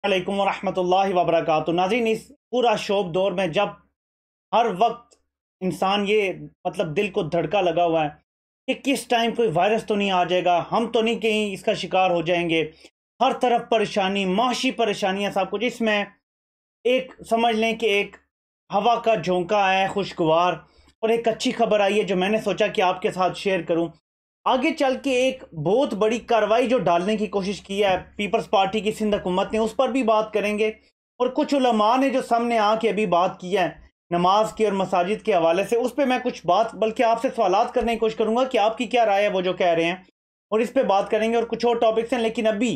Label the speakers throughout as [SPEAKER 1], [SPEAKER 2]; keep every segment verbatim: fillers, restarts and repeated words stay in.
[SPEAKER 1] अलैकुम वरहमतुल्लाहि वबरकातुहू। नाज़रीन, इस पूरा शोब दौर में जब हर वक्त इंसान ये मतलब दिल को धड़का लगा हुआ है कि किस टाइम कोई वायरस तो नहीं आ जाएगा, हम तो नहीं कहीं इसका शिकार हो जाएंगे। हर तरफ परेशानी, माशी परेशानियां, सब कुछ। इसमें एक समझ लें कि एक हवा का झोंका है खुशगवार, और एक अच्छी खबर आई है जो मैंने सोचा कि आपके साथ शेयर करूं। आगे चल के एक बहुत बड़ी कार्रवाई जो डालने की कोशिश की है पीपल्स पार्टी की सिंध हुकूमत ने, उस पर भी बात करेंगे। और कुछ उलमा ने जो सामने आके अभी बात की है नमाज की और मसाजिद के हवाले से, उस पर मैं कुछ बात बल्कि आपसे सवालात करने की कोशिश करूंगा कि आपकी क्या राय है वो जो कह रहे हैं, और इस पर बात करेंगे। और कुछ और टॉपिक्स हैं, लेकिन अभी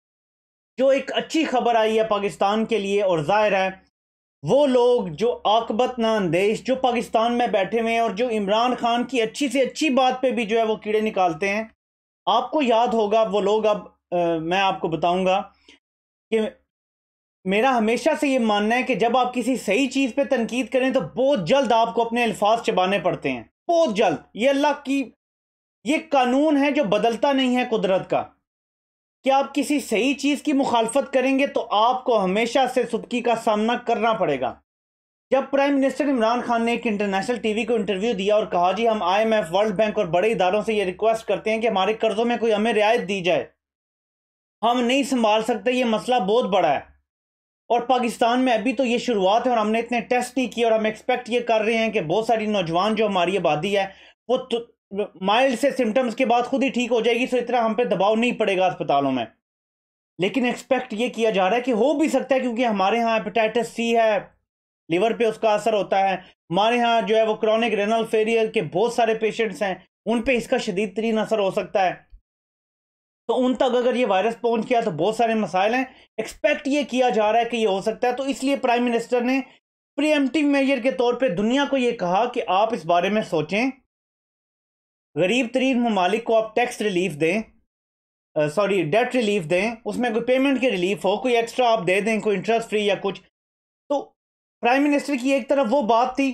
[SPEAKER 1] जो एक अच्छी खबर आई है पाकिस्तान के लिए, और जाहिर है वो लोग जो आकबत ना अंदेश जो पाकिस्तान में बैठे हुए हैं और जो इमरान खान की अच्छी से अच्छी बात पे भी जो है वो कीड़े निकालते हैं, आपको याद होगा वो लोग। अब आ, मैं आपको बताऊंगा कि मेरा हमेशा से ये मानना है कि जब आप किसी सही चीज़ पे तनकीद करें तो बहुत जल्द आपको अपने अल्फाज चबाने पड़ते हैं, बहुत जल्द। ये अल्लाह की ये कानून है जो बदलता नहीं है कुदरत का, कि आप किसी सही चीज़ की मुखालफत करेंगे तो आपको हमेशा से सुबकी का सामना करना पड़ेगा। जब प्राइम मिनिस्टर इमरान खान ने एक इंटरनेशनल टीवी को इंटरव्यू दिया और कहा जी हम आईएमएफ, वर्ल्ड बैंक और बड़े इदारों से ये रिक्वेस्ट करते हैं कि हमारे कर्जों में कोई हमें रियायत दी जाए, हम नहीं संभाल सकते, ये मसला बहुत बड़ा है। और पाकिस्तान में अभी तो ये शुरुआत है और हमने इतने टेस्ट नहीं किए, और हम एक्सपेक्ट ये कर रहे हैं कि बहुत सारी नौजवान जो हमारी आबादी है वो माइल्ड से सिम्टम्स के बाद खुद ही ठीक हो जाएगी, सो इतना हम पे दबाव नहीं पड़ेगा अस्पतालों में। लेकिन एक्सपेक्ट ये किया जा रहा है कि हो भी सकता है, क्योंकि हमारे यहाँ हेपेटाइटिस सी है, लिवर पे उसका असर होता है। हमारे यहाँ जो है वो क्रॉनिक रेनल फेलियर के बहुत सारे पेशेंट्स हैं, उन पे इसका शदीद तरीन असर हो सकता है। तो उन तक अगर ये वायरस पहुंच गया तो बहुत सारे मसाइल हैं। एक्सपेक्ट ये किया जा रहा है कि ये हो सकता है, तो इसलिए प्राइम मिनिस्टर ने प्रीएम्प्टिव मेजर के तौर पे दुनिया को ये कहा कि आप इस बारे में सोचें, गरीब तरीन ममालिक को आप टैक्स रिलीफ दें, सॉरी डेट रिलीफ दें, उसमें कोई पेमेंट की रिलीफ हो, कोई एक्स्ट्रा आप दे दें, कोई इंटरेस्ट फ्री या कुछ। तो प्राइम मिनिस्टर की एक तरफ वो बात थी,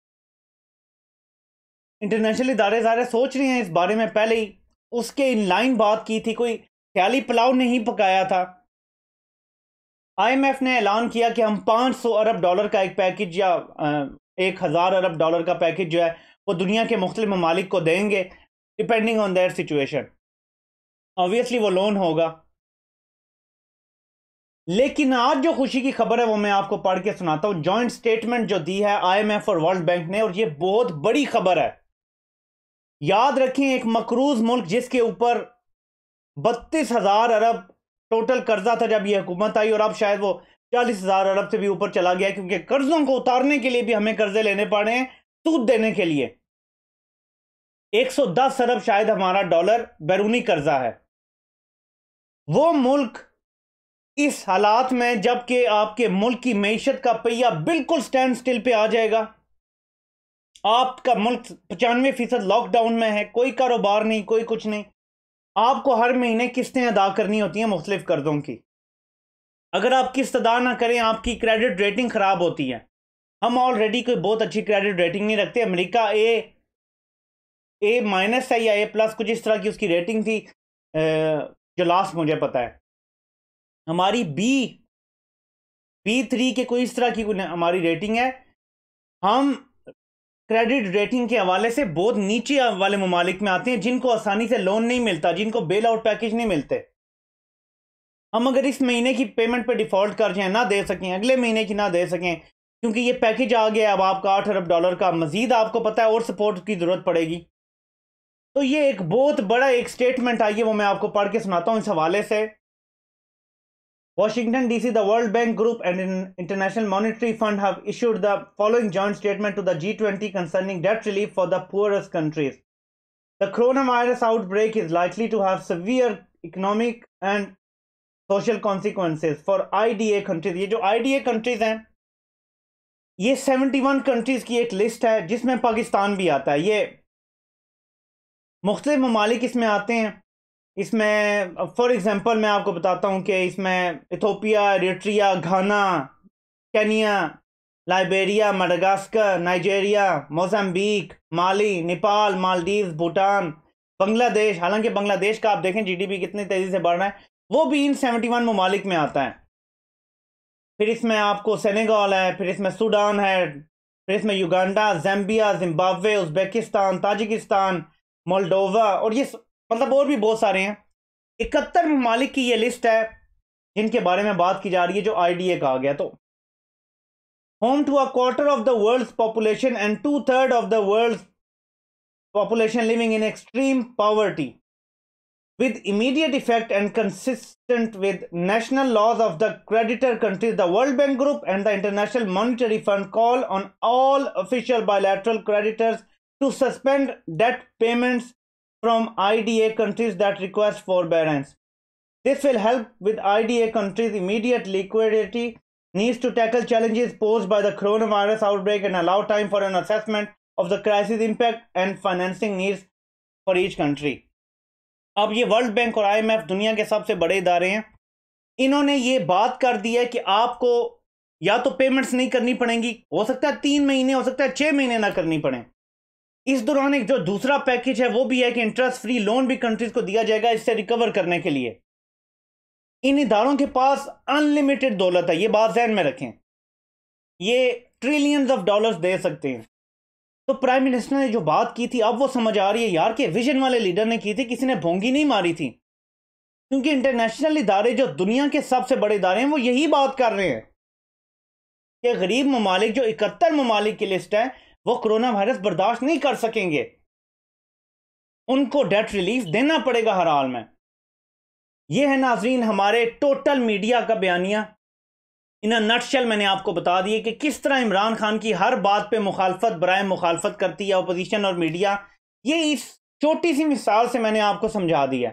[SPEAKER 1] इंटरनेशनल इदारे ज़ारे सोच रहे हैं इस बारे में पहले ही, उसके इन लाइन बात की थी, कोई ख्याली पुलाव नहीं पकाया था। आईएमएफ ने ऐलान किया कि हम पाँच सौ अरब डॉलर का एक पैकेज या एक हज़ार अरब डॉलर का पैकेज जो है वो दुनिया के मुख्तलिफ ममालिक को देंगे, depending on their situation. Obviously वो लोन होगा। लेकिन आज जो खुशी की खबर है वो मैं आपको पढ़ के सुनाता हूं। जॉइंट स्टेटमेंट जो दी है आईएमएफ और वर्ल्ड बैंक ने, और ये बहुत बड़ी खबर है। याद रखें, एक मकरूज मुल्क जिसके ऊपर बत्तीस हजार अरब टोटल कर्जा था जब ये हुकूमत आई, और अब शायद वो चालीस हजार अरब से भी ऊपर चला गया, क्योंकि कर्जों को उतारने के लिए भी हमें कर्जे लेने पड़े हैं सूद देने के लिए। एक सौ दस अरब शायद हमारा डॉलर बैरूनी कर्जा है। वो मुल्क इस हालात में, जबकि आपके मुल्क की मईशत का पहिया बिल्कुल स्टैंड स्टिल पे आ जाएगा, आपका मुल्क पचानवे फीसद लॉकडाउन में है, कोई कारोबार नहीं, कोई कुछ नहीं, आपको हर महीने किस्तें अदा करनी होती हैं मुख्तलिफ कर्जों की। अगर आप किस्त अदा ना करें आपकी क्रेडिट रेटिंग खराब होती है। हम ऑलरेडी कोई बहुत अच्छी क्रेडिट रेटिंग नहीं रखते। अमेरिका ए ए माइनस है या ए प्लस, कुछ इस तरह की उसकी रेटिंग थी जो लास्ट मुझे पता है। हमारी बी बी थ्री के कोई इस तरह की हमारी रेटिंग है। हम क्रेडिट रेटिंग के हवाले से बहुत नीचे वाले ममालिक में आते हैं, जिनको आसानी से लोन नहीं मिलता, जिनको बेल आउट पैकेज नहीं मिलते। हम अगर इस महीने की पेमेंट पे डिफॉल्ट कर जाएं, ना दे सकें, अगले महीने की ना दे सकें, क्योंकि ये पैकेज आ गया अब आपका आठ अरब डॉलर का, मजीद आपको पता है और सपोर्ट की जरूरत पड़ेगी। तो ये एक बहुत बड़ा एक स्टेटमेंट आई है, वो मैं आपको पढ़ के सुनाता हूं इस हवाले से। Washington D C, the World Bank Group and International Monetary Fund have issued the following joint statement to the G twenty concerning debt relief for the poorest countries. The coronavirus outbreak is likely to have severe economic and social consequences for I D A countries. ये जो I D A countries हैं, ये इकहत्तर countries की एक list है जिसमें पाकिस्तान भी आता है। ये मुख्तलिफ ममालिक इसमें आते हैं। इसमें फॉर एग्जांपल मैं आपको बताता हूं कि इसमें Ethiopia, Eritrea, Ghana, Kenya, Liberia, Madagascar, Nigeria, Mozambique, Mali, Nepal, Maldives, Bhutan, Bangladesh, हालांकि बांग्लादेश का आप देखें जीडीपी कितनी तेज़ी से बढ़ रहा है, वो भी इन इकहत्तर ममालिक में आता है। फिर इसमें आपको सेनेगल है, फिर इसमें सूडान है, फिर इसमें Uganda, Zambia, Zimbabwe, Uzbekistan, Tajikistan, Moldova, और ये मतलब और भी बहुत सारे हैं। इकहत्तर ममालिक की ये लिस्ट है जिनके बारे में बात की जा रही है, जो आईडीए कहा गया। तो home to a quarter of the world's population and two third of the world's population living in extreme poverty, with immediate effect and consistent with national laws of the creditor countries. The World Bank Group and the International Monetary Fund call on all official bilateral creditors to suspend debt payments from I D A countries that request forbearance. This will help with I D A countries' immediate liquidity needs to tackle challenges posed by the coronavirus outbreak and allow time for an assessment of the crisis impact and financing needs for each country. अब ये world bank और IMF दुनिया के सबसे बड़े इदारे हैं, इन्होंने ये बात कर दी है कि आपको या तो पेमेंट्स नहीं करनी पड़ेंगी, हो सकता है तीन महीने, हो सकता है छह महीने ना करनी पड़े। इस दौरान एक जो दूसरा पैकेज है वो भी है कि इंटरेस्ट फ्री लोन भी कंट्रीज को दिया जाएगा इससे रिकवर करने के लिए। इन इदारों के पास अनलिमिटेड दौलत है, ये बात ध्यान में रखें, ये ट्रिलियंस ऑफ डॉलर्स दे सकते हैं। तो प्राइम मिनिस्टर ने जो बात की थी अब वो समझ आ रही है यार कि विजन वाले लीडर ने की थी, किसी ने भोंगी नहीं मारी थी, क्योंकि इंटरनेशनल इदारे जो दुनिया के सबसे बड़े इदारे हैं वो यही बात कर रहे हैं कि गरीब ममालिक जो इकहत्तर ममालिक की लिस्ट है वो कोरोना वायरस बर्दाश्त नहीं कर सकेंगे, उनको डेट रिलीफ देना पड़ेगा हर हाल में। यह है नाजरीन हमारे टोटल मीडिया का बयानिया। इन नटशेल मैंने आपको बता दिए कि किस तरह इमरान खान की हर बात पे मुखालफत बराए मुखालफत करती है अपोजिशन और मीडिया। ये इस छोटी सी मिसाल से मैंने आपको समझा दिया।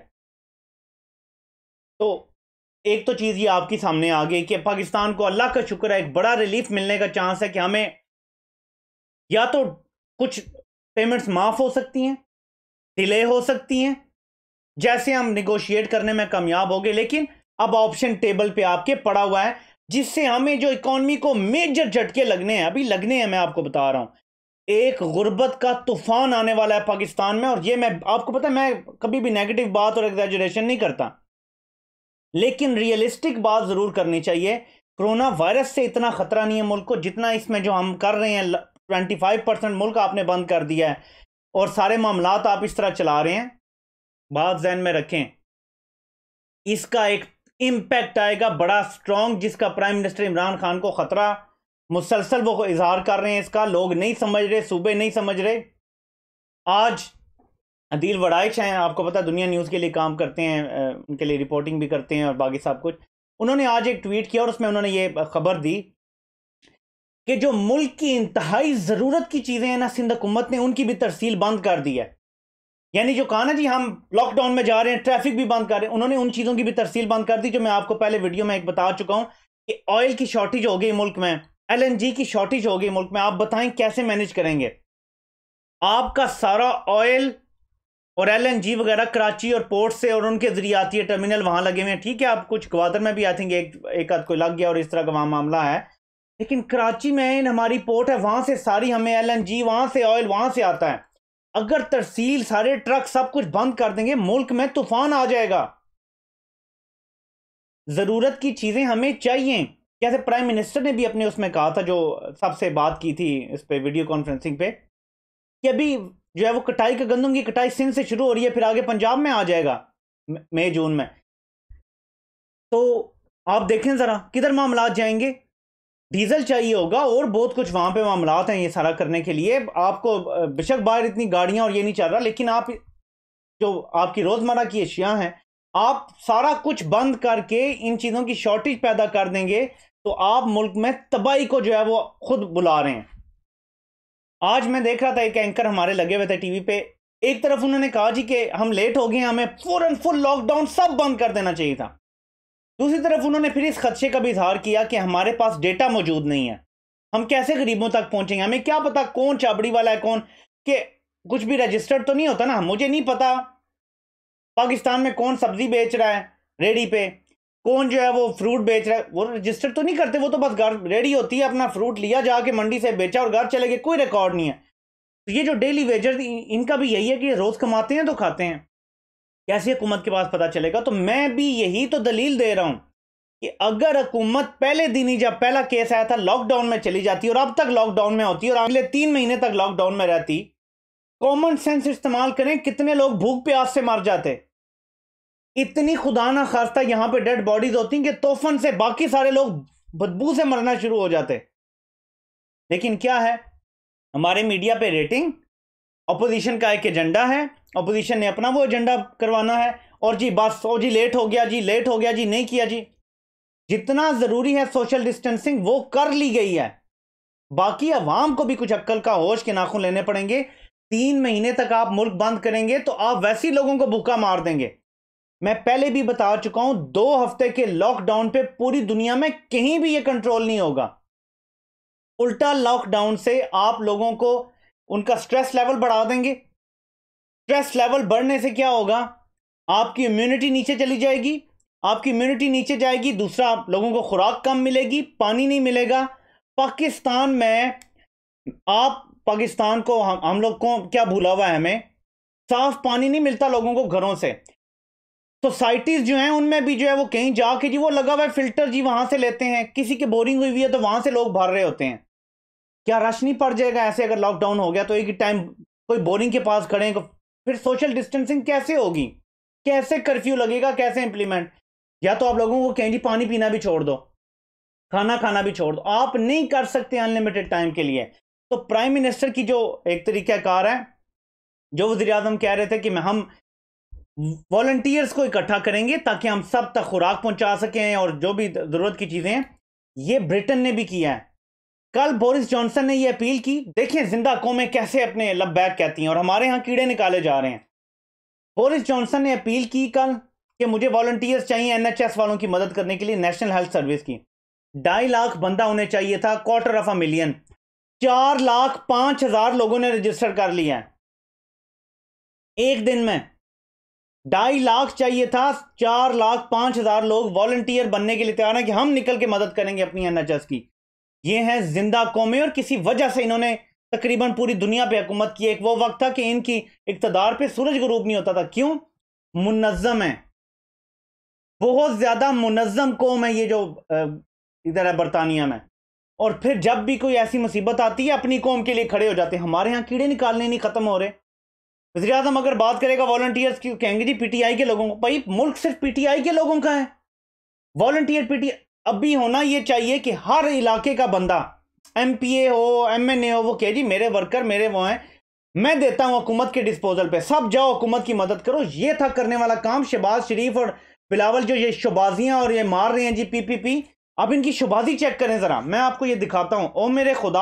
[SPEAKER 1] तो एक तो चीज़ ये आपके सामने आ गई कि पाकिस्तान को अल्लाह का शुक्र है एक बड़ा रिलीफ मिलने का चांस है कि हमें या तो कुछ पेमेंट्स माफ़ हो सकती हैं, डिले हो सकती हैं, जैसे हम निगोशिएट करने में कामयाब हो गए, लेकिन अब ऑप्शन टेबल पे आपके पड़ा हुआ है जिससे हमें जो इकॉनमी को मेजर झटके लगने हैं, अभी लगने हैं, मैं आपको बता रहा हूं। एक गुर्बत का तूफान आने वाला है पाकिस्तान में, और ये मैं आपको पता है मैं कभी भी नेगेटिव बात और एग्जैजरेशन नहीं करता, लेकिन रियलिस्टिक बात जरूर करनी चाहिए। कोरोना वायरस से इतना खतरा नहीं है मुल्क को जितना इसमें जो हम कर रहे हैं। ट्वेंटी फाइव परसेंट मुल्क आपने बंद कर दिया है और सारे मामलात आप इस तरह चला रहे हैं। बात ज़हन में रखें, इसका एक इम्पैक्ट आएगा बड़ा स्ट्रॉन्ग, जिसका प्राइम मिनिस्टर इमरान खान को खतरा मुसलसल वो इजहार कर रहे हैं इसका। लोग नहीं समझ रहे, सूबे नहीं समझ रहे। आज अदील वड़ाइच हैं, आपको पता दुनिया न्यूज़ के लिए काम करते हैं, उनके लिए रिपोर्टिंग भी करते हैं और बाकी सब कुछ। उन्होंने आज एक ट्वीट किया और उसमें उन्होंने ये खबर दी कि जो मुल्क की इंतहाई ज़रूरत की चीज़ें हैं ना, सिंध हुकूमत ने उनकी भी तरसील बंद कर दी है। यानी जो कहा ना जी हम लॉकडाउन में जा रहे हैं, ट्रैफिक भी बंद कर रहे हैं, उन्होंने उन चीज़ों की भी तरसील बंद कर दी जो मैं आपको पहले वीडियो में एक बता चुका हूं कि ऑयल की शॉर्टेज हो गई मुल्क में, एलएनजी की शॉर्टेज हो गई मुल्क में। आप बताएं कैसे मैनेज करेंगे? आपका सारा ऑयल और एलएनजी वगैरह कराची और पोर्ट से और उनके जरिए आती है, टर्मिनल वहां लगे हुए हैं। ठीक है, आप कुछ ग्वादर में भी आई थिंक एक एक आध कोई लग गया और इस तरह का वहां मामला है, लेकिन कराची में हमारी पोर्ट है, वहां से सारी हमें एलएनजी, वहां से ऑयल वहां से आता है। अगर तरसील सारे ट्रक सब कुछ बंद कर देंगे, मुल्क में तूफान आ जाएगा। जरूरत की चीजें हमें चाहिए। जैसे प्राइम मिनिस्टर ने भी अपने उसमें कहा था, जो सबसे बात की थी इस पे वीडियो कॉन्फ्रेंसिंग पे, कि अभी जो है वो कटाई का गंदम की कटाई सिंध से शुरू हो रही है, फिर आगे पंजाब में आ जाएगा मई जून में। तो आप देखें जरा किधर मामलात जाएंगे। डीजल चाहिए होगा और बहुत कुछ वहां पे मामलात हैं ये सारा करने के लिए। आपको बेशक बाहर इतनी गाड़ियां और ये नहीं चल रहा, लेकिन आप जो आपकी रोजमर्रा की अशिया हैं, आप सारा कुछ बंद करके इन चीजों की शॉर्टेज पैदा कर देंगे तो आप मुल्क में तबाही को जो है वो खुद बुला रहे हैं। आज मैं देख रहा था एक एंकर हमारे लगे हुए थे टीवी पे, एक तरफ उन्होंने कहा जी कि हम लेट हो गए, हमें फौरन फुल लॉकडाउन सब बंद कर देना चाहिए था। दूसरी तरफ उन्होंने फिर इस खदशे का भी इजहार किया कि हमारे पास डेटा मौजूद नहीं है, हम कैसे गरीबों तक पहुंचेंगे, हमें क्या पता कौन चाबड़ी वाला है कौन, कि कुछ भी रजिस्टर्ड तो नहीं होता ना। मुझे नहीं पता पाकिस्तान में कौन सब्जी बेच रहा है रेडी पे, कौन जो है वो फ्रूट बेच रहा है, वो रजिस्टर तो नहीं करते। वो तो बस घर रेडी होती है, अपना फ्रूट लिया जाके मंडी से बेचा और घर चले गए, कोई रिकॉर्ड नहीं है। तो ये जो डेली वेजर इनका भी यही है कि रोज कमाते हैं तो खाते हैं, कैसे हुकूमत के पास पता चलेगा? तो मैं भी यही तो दलील दे रहा हूं कि अगर हुकूमत पहले दिन ही, जब पहला केस आया था, लॉकडाउन में चली जाती और अब तक लॉकडाउन में होती और अगले तीन महीने तक लॉकडाउन में रहती, कॉमन सेंस इस्तेमाल करें, कितने लोग भूख प्यास से मर जाते। इतनी खुदा ना खास्ता यहां पे डेड बॉडीज होती कि तोफन से बाकी सारे लोग बदबू से मरना शुरू हो जाते। लेकिन क्या है, हमारे मीडिया पे रेटिंग, अपोजिशन का एक एजेंडा है, अपोजिशन ने अपना वो एजेंडा करवाना है, और जी बस, ओ जी लेट हो गया जी, लेट हो गया जी, नहीं किया जी। जितना जरूरी है सोशल डिस्टेंसिंग वो कर ली गई है, बाकी अवाम को भी कुछ अक्ल का होश के नाखून लेने पड़ेंगे। तीन महीने तक आप मुल्क बंद करेंगे तो आप वैसे लोगों को भूखा मार देंगे। मैं पहले भी बता चुका हूं, दो हफ्ते के लॉकडाउन पे पूरी दुनिया में कहीं भी ये कंट्रोल नहीं होगा। उल्टा लॉकडाउन से आप लोगों को उनका स्ट्रेस लेवल बढ़ा देंगे। स्ट्रेस लेवल बढ़ने से क्या होगा, आपकी इम्यूनिटी नीचे चली जाएगी। आपकी इम्यूनिटी नीचे जाएगी, दूसरा लोगों को खुराक कम मिलेगी, पानी नहीं मिलेगा। पाकिस्तान में आप, पाकिस्तान को हम हम लोग को क्या भूला हुआ है, हमें साफ पानी नहीं मिलता लोगों को घरों से। सोसाइटीज जो हैं उनमें भी जो है वो कहीं जाके जी वो लगा हुआ है फिल्टर जी, वहां से लेते हैं। किसी की बोरिंग हुई हुई है तो वहां से लोग भर रहे होते हैं। क्या रश नहीं पड़ जाएगा ऐसे अगर लॉकडाउन हो गया तो? एक ही टाइम कोई बोरिंग के पास खड़े हैं, फिर सोशल डिस्टेंसिंग कैसे होगी? कैसे कर्फ्यू लगेगा? कैसे इंप्लीमेंट? या तो आप लोगों को कहें जी पानी पीना भी छोड़ दो, खाना खाना भी छोड़ दो। आप नहीं कर सकते अनलिमिटेड टाइम के लिए। तो प्राइम मिनिस्टर की जो एक तरीकाकार है, जो वज़ीर आज़म कह रहे थे कि हम वॉलंटियर्स को इकट्ठा करेंगे ताकि हम सब तक खुराक पहुंचा सकें और जो भी जरूरत की चीजें हैं, ये ब्रिटेन ने भी किया है। कल बोरिस जॉनसन ने ये अपील की। देखें जिंदा कौमें कैसे अपने लबैक कहती हैं और हमारे यहां कीड़े निकाले जा रहे हैं। बोरिस जॉनसन ने अपील की कल कि मुझे वॉलंटियर्स चाहिए एनएचएस वालों की मदद करने के लिए, नेशनल हेल्थ सर्विस की। ढाई लाख बंदा उन्हें चाहिए था, क्वार्टर ऑफ अ मिलियन। चार लाख पांच हजार लोगों ने रजिस्टर कर लिया है एक दिन में। ढाई लाख चाहिए था, चार लाख पांच हजार लोग वॉलंटियर बनने के लिए तैयार हैं कि हम निकल के मदद करेंगे अपनी एनएचएस की। ये हैं जिंदा कौमें और किसी वजह से इन्होंने तकरीबन पूरी दुनिया पे हुकूमत की। एक वो वक्त था कि इनकी इक्तदार पे सूरज गुरूब नहीं होता था। क्यों? मुनज़्ज़म है, बहुत ज्यादा मुनज़्ज़म कौम है ये जो इधर है बरतानिया में। और फिर जब भी कोई ऐसी मुसीबत आती है अपनी कौम के लिए खड़े हो जाते हैं। हमारे यहाँ कीड़े निकालने नहीं खत्म हो रहे। वज़ीर आज़म अगर बात करेगा वॉलंटियर्स की, कहेंगे जी पीटीआई के लोगों को। भाई मुल्क सिर्फ पीटीआई के लोगों का है? वॉलंटियर पीटीआई अभी होना ये चाहिए कि हर इलाके का बंदा, एमपीए हो, एमएनए हो, वो कहे जी मेरे वर्कर मेरे वो हैं, मैं देता हूं हुकूमत के डिस्पोजल पे, सब जाओ हुकूमत की मदद करो। ये था करने वाला काम। शहबाज शरीफ और बिलावल जो ये शोबाजियां और ये मार रहे हैं जी पीपीपी, अब इनकी शोबाजी चेक करें जरा। मैं आपको ये दिखाता हूं। ओ मेरे खुदा,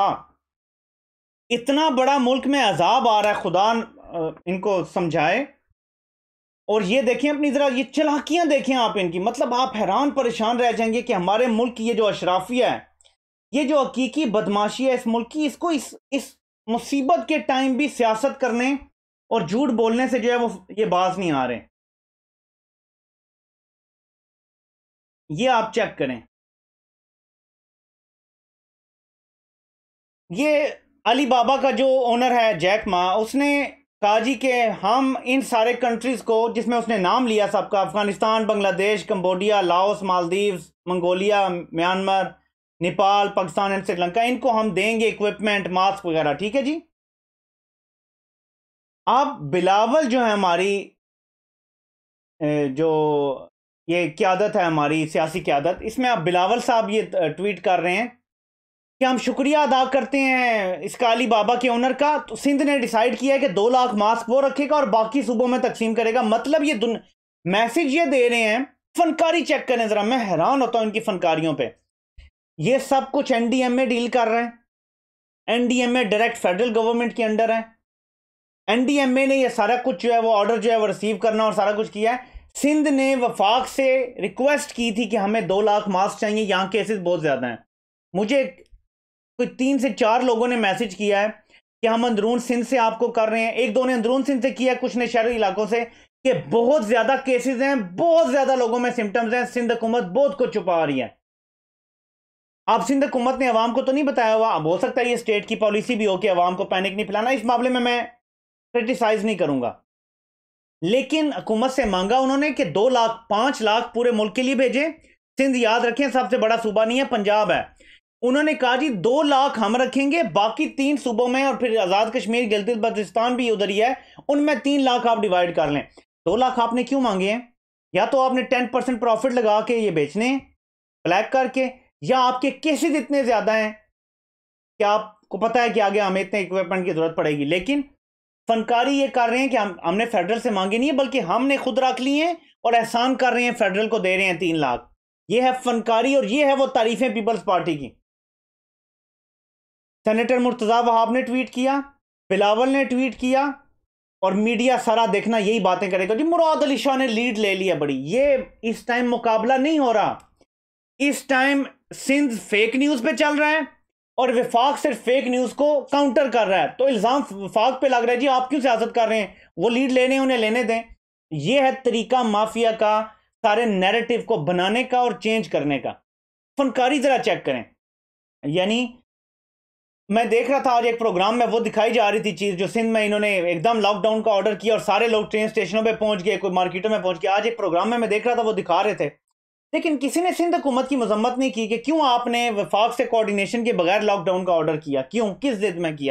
[SPEAKER 1] इतना बड़ा मुल्क में अजाब आ रहा है, खुदा इनको समझाए। और ये देखें अपनी जरा ये चालाकियां देखें आप इनकी, मतलब आप हैरान परेशान रह जाएंगे कि हमारे मुल्क की ये जो अशराफिया है, ये जो हकीकी बदमाशी है इस मुल्क की, इसको इस इस मुसीबत के टाइम भी सियासत करने और झूठ बोलने से जो है वो ये बाज नहीं आ रहे। ये आप चेक करें। ये अली बाबा का जो ओनर है जैक मा, उसने कहा जी कि हम इन सारे कंट्रीज को, जिसमें उसने नाम लिया सबका, Afghanistan, Bangladesh, Cambodia, Laos, Maldives, Mongolia, Myanmar, Nepal, Pakistan and Sri Lanka, इनको हम देंगे इक्विपमेंट, मास्क वगैरह। ठीक है जी। अब बिलावल जो है हमारी जो ये क्यादत है, हमारी सियासी क्यादत, इसमें अब बिलावल साहब ये ट्वीट कर रहे हैं कि हम शुक्रिया अदा करते हैं इसका अली बाबा के ओनर का। तो सिंध ने डिसाइड किया है कि दो लाख मास्क वो रखेगा और बाकी सूबों में तकसीम करेगा। मतलब ये मैसेज ये दे रहे हैं। फनकारी चेक करें जरा, मैं हैरान होता हूं इनकी फनकारियों पे। ये सब कुछ एनडीएमए डील कर रहे हैं। एनडीएमए डायरेक्ट फेडरल गवर्नमेंट के अंडर है। एनडीएमए ने ये सारा कुछ जो है वो ऑर्डर जो है वो रिसीव करना और सारा कुछ किया है। सिंध ने वफाक से रिक्वेस्ट की थी कि हमें दो लाख मास्क चाहिए, यहां केसेस बहुत ज्यादा हैं। मुझे कोई तीन से चार लोगों ने मैसेज किया है कि हम अंदरून सिंध से आपको कर रहे हैं। एक दो ने अंदरून सिंध से किया, कुछ ने शहरी इलाकों से, कि बहुत ज्यादा केसेस हैं, बहुत ज्यादा लोगों में सिम्टम्स हैं, सिंध हुकूमत बहुत कुछ छुपा रही है। अब सिंध हुकूमत ने अवाम को तो नहीं बताया हुआ, अब हो सकता है ये स्टेट की पॉलिसी भी हो कि अवाम को पैनिक नहीं फैलाना। इस मामले में मैं क्रिटिसाइज नहीं करूंगा, लेकिन हुकूमत से मांगा उन्होंने कि दो लाख पांच लाख पूरे मुल्क के लिए भेजें। सिंध याद रखें सबसे बड़ा सूबा नहीं है, पंजाब है। उन्होंने कहा जी दो लाख हम रखेंगे, बाकी तीन सूबों में, और फिर आज़ाद कश्मीर गिलगित बल्तिस्तान भी उधर ही है, उनमें तीन लाख आप डिवाइड कर लें। दो लाख आपने क्यों मांगे हैं? या तो आपने टेन परसेंट प्रॉफिट लगा के ये बेचने हैं ब्लैक करके, या आपके केसेस इतने ज्यादा हैं कि आपको पता है कि आगे हमें इतने इक्विपमेंट की जरूरत पड़ेगी। लेकिन फनकारी ये कर रहे हैं कि हम हमने फेडरल से मांगे नहीं है, बल्कि हमने खुद रख लिए हैं और एहसान कर रहे हैं, फेडरल को दे रहे हैं तीन लाख। ये है फनकारी और ये है वो तारीफें पीपल्स पार्टी की। सेनेटर मुर्तजा वहाब ने ट्वीट किया, बिलावल ने ट्वीट किया, और मीडिया सारा देखना यही बातें करेगा जी मुराद अली शाह ने लीड ले लिया बड़ी। ये इस टाइम मुकाबला नहीं हो रहा, इस टाइम सिंध फेक न्यूज पे चल रहा है और विफाक सिर्फ फेक न्यूज को काउंटर कर रहा है। तो इल्जाम विफाक पे लग रहा है जी आप क्यों सियासत कर रहे हैं, वो लीड लेने उन्हें लेने दें। ये है तरीका माफिया का सारे नैरेटिव को बनाने का और चेंज करने का। फनकारी जरा चेक करें। यानी मैं देख रहा था आज एक प्रोग्राम में वो दिखाई जा रही थी चीज, जो सिंध में इन्होंने एकदम लॉकडाउन का ऑर्डर किया और सारे लोग ट्रेन स्टेशनों पे पहुंच गए, कोई मार्केटों में पहुंच गए। आज एक प्रोग्राम में मैं देख रहा था वो दिखा रहे थे, लेकिन किसी ने सिंध हुकूमत की मजम्मत नहीं की कि क्यों आपने वफाक से कोऑर्डिनेशन के बगैर लॉकडाउन का ऑर्डर किया, क्यों, किस जिद में किया,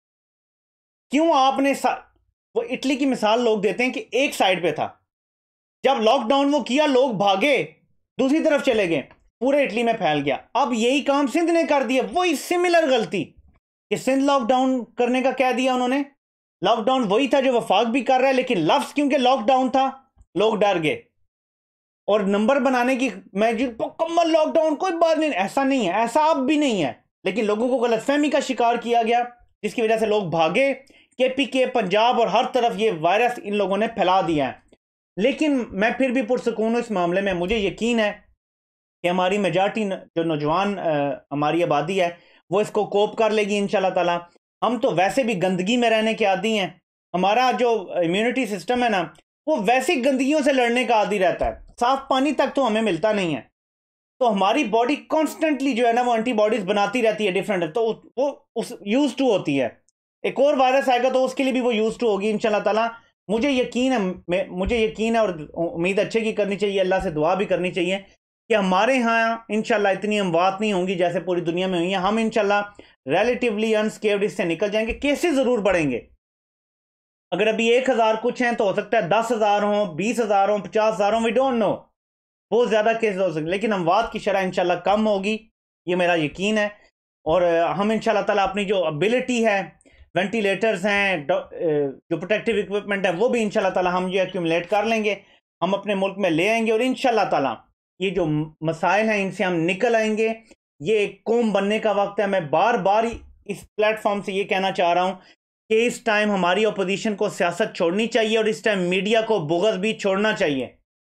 [SPEAKER 1] क्यों आपने वो इटली की मिसाल लोग देते हैं कि एक साइड पे था, जब लॉकडाउन वो किया लोग भागे दूसरी तरफ चले गए, पूरे इटली में फैल गया। अब यही काम सिंध ने कर दिया, वही सिमिलर गलती कि सिंध लॉकडाउन करने का कह दिया उन्होंने। लॉकडाउन वही था जो वफाक भी कर रहा है, लेकिन लफ्ज क्योंकि लॉकडाउन था लोग डर गए और नंबर बनाने की मैं मुकम्मल लॉकडाउन कोई बात नहीं, ऐसा नहीं है, ऐसा अब भी नहीं है, लेकिन लोगों को गलतफहमी का शिकार किया गया जिसकी वजह से लोग भागे। केपीके पंजाब और हर तरफ ये वायरस इन लोगों ने फैला दिया है। लेकिन मैं फिर भी पुरसकून हूं इस मामले में। मुझे यकीन है कि हमारी मेजॉरिटी जो नौजवान हमारी आबादी है वो इसको कोप कर लेगी इंशाल्लाह ताला। हम तो वैसे भी गंदगी में रहने के आदी हैं, हमारा जो इम्यूनिटी सिस्टम है ना वो वैसी गंदगियों से लड़ने का आदी रहता है, साफ पानी तक तो हमें मिलता नहीं है, तो हमारी बॉडी कॉन्स्टेंटली जो है ना वो एंटीबॉडीज बनाती रहती है डिफरेंट, तो वो उस यूज टू होती है। एक और वायरस आएगा तो उसके लिए भी वो यूज टू होगी इंशाल्लाह ताला। मुझे यकीन है, मुझे यकीन है और उम्मीद अच्छे की करनी चाहिए, अल्लाह से दुआ भी करनी चाहिए कि हमारे यहाँ इंशाल्लाह इतनी अमवात नहीं होंगी जैसे पूरी दुनिया में हुई है। हम इंशाल्लाह रिलेटिवली अनस्केव्ड इससे निकल जाएंगे। केसेस जरूर बढ़ेंगे, अगर अभी एक हजार कुछ हैं तो हो सकता है दस हजार हो, बीस हजार हो, पचास हजार हो, वी डोंट नो, बहुत ज्यादा केसेस हो सकते, लेकिन अमवात की शरह इंशाल्लाह कम होगी, ये मेरा यकीन है। और हम इंशाल्लाह ताला अपनी जो एबिलिटी है, वेंटिलेटर्स हैं, जो प्रोटेक्टिव इक्विपमेंट है, वो भी इंशाल्लाह ताला हम ये एक्यूमुलेट कर लेंगे, हम अपने मुल्क में ले आएंगे और इंशाल्लाह ताला ये जो मसाइल हैं इनसे हम निकल आएंगे। ये एक कौम बनने का वक्त है। मैं बार बार इस प्लेटफॉर्म से ये कहना चाह रहा हूं कि इस टाइम हमारी अपोजिशन को सियासत छोड़नी चाहिए और इस टाइम मीडिया को बुग़्ज़ भी छोड़ना चाहिए।